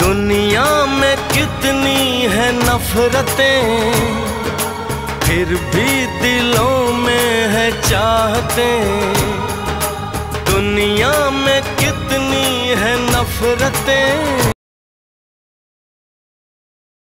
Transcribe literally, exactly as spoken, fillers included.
दुनिया में कितनी है नफरतें, फिर भी दिलों में है चाहतें। दुनिया में कितनी है नफरतें,